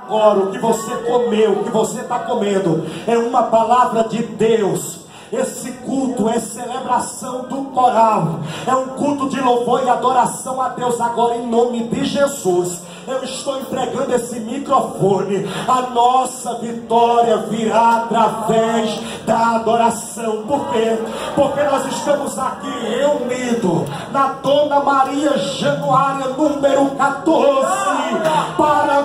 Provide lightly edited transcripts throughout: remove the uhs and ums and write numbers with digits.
agora, o que você comeu, o que você está comendo, é uma palavra de Deus. Esse culto é celebração do coral, é um culto de louvor e adoração a Deus. Agora, em nome de Jesus, eu estou entregando esse microfone. A nossa vitória virá através da adoração. Por quê? Porque nós estamos aqui reunidos na Dona Maria Januária número 14 para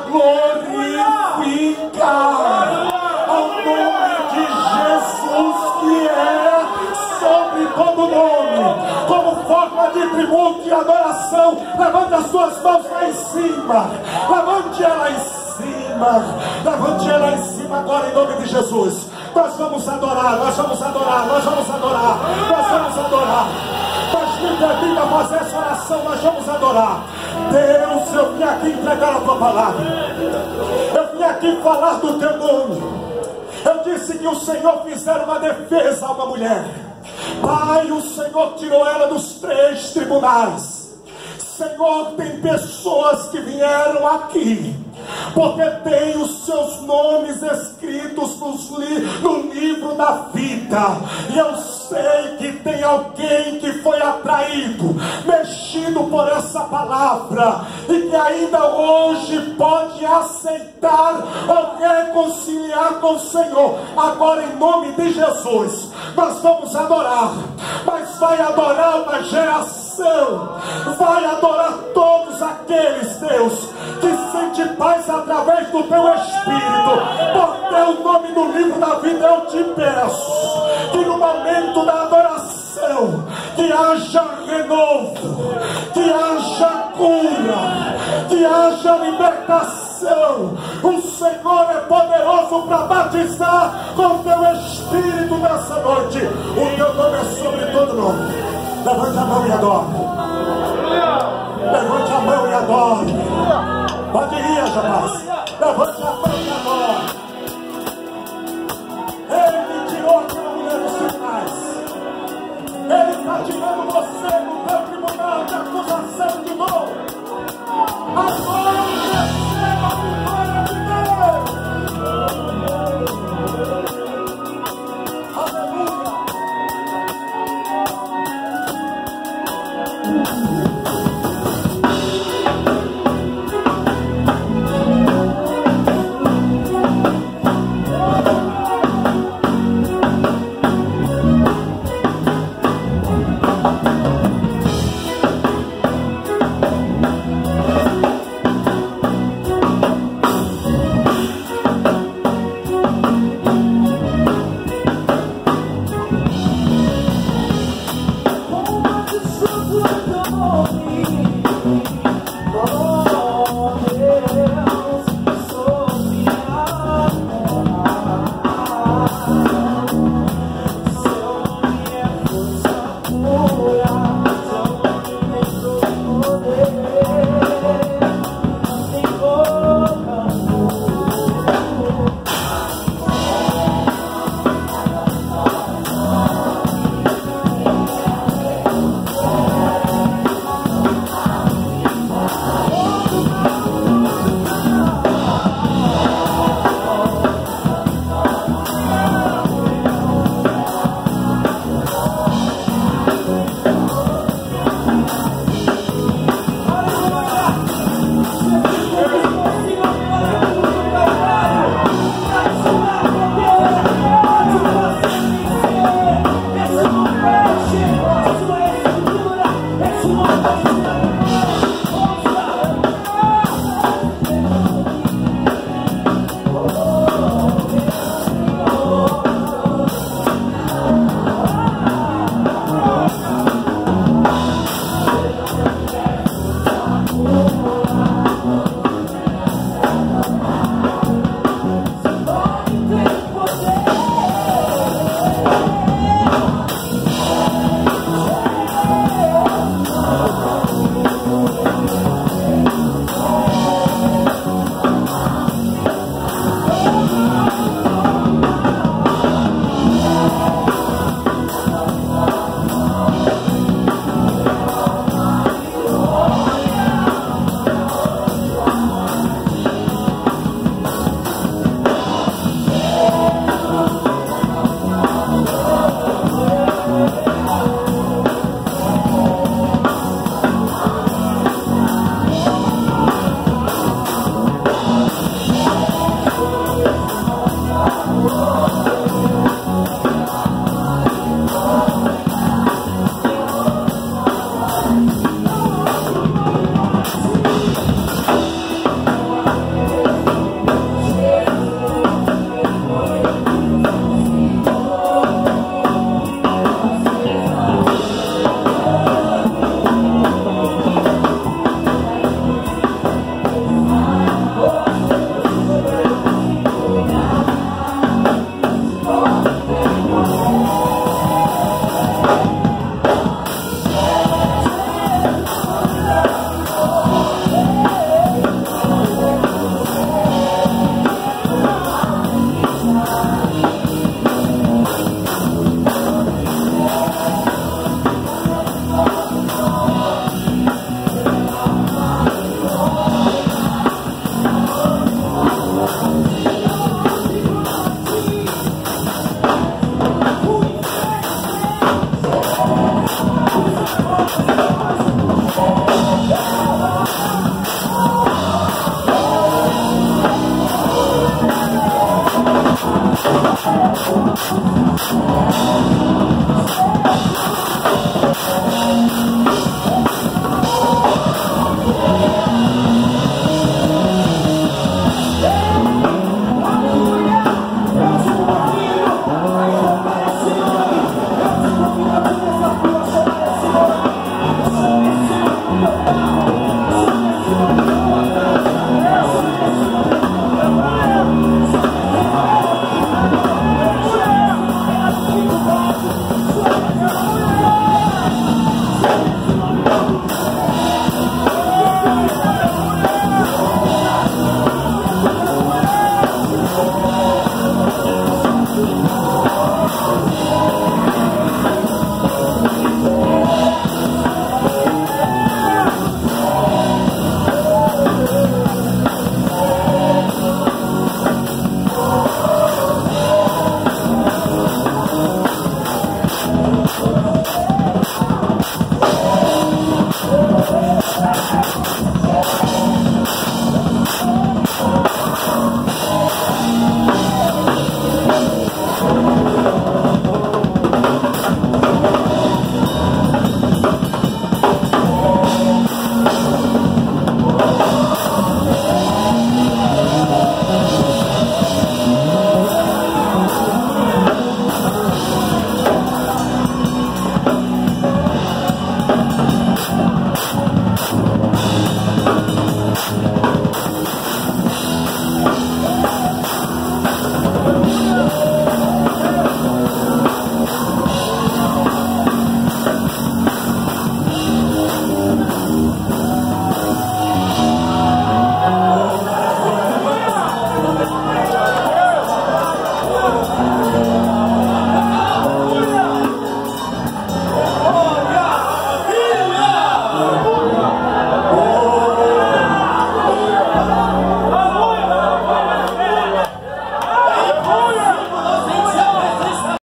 glorificar ao nome de Jesus, que é sobre todo nome, como forma de tributo e adoração. Levante as suas mãos lá em cima, levante ela em cima, levante ela em cima agora, em nome de Jesus. Nós vamos adorar, nós vamos adorar, nós vamos adorar, nós vamos adorar. Mas me permita fazer essa oração, nós vamos adorar. Deus, eu vim aqui entregar a tua palavra, eu vim aqui falar do teu nome. Eu disse que o Senhor fizera uma defesa a uma mulher. Pai, o Senhor tirou ela dos 3 tribunais. Senhor, tem pessoas que vieram aqui porque tem os seus nomes escritos no livro da vida. E eu sei que tem alguém que foi atraído, mexido por essa palavra, e que ainda hoje pode aceitar ou reconciliar com o Senhor. Agora, em nome de Jesus, nós vamos adorar, mas vai adorar uma geração, vai adorar todos aqueles, Deus, que sente paz através do teu Espírito. Por teu nome no livro da vida, eu te peço que no momento da adoração, que haja renovo, que haja cura, que haja libertação. O Senhor é poderoso para batizar com teu Espírito nessa noite. O teu nome é sobre todo nome. Levante a mão e adore. Levante a mão e adore. Pode ir, rapaz.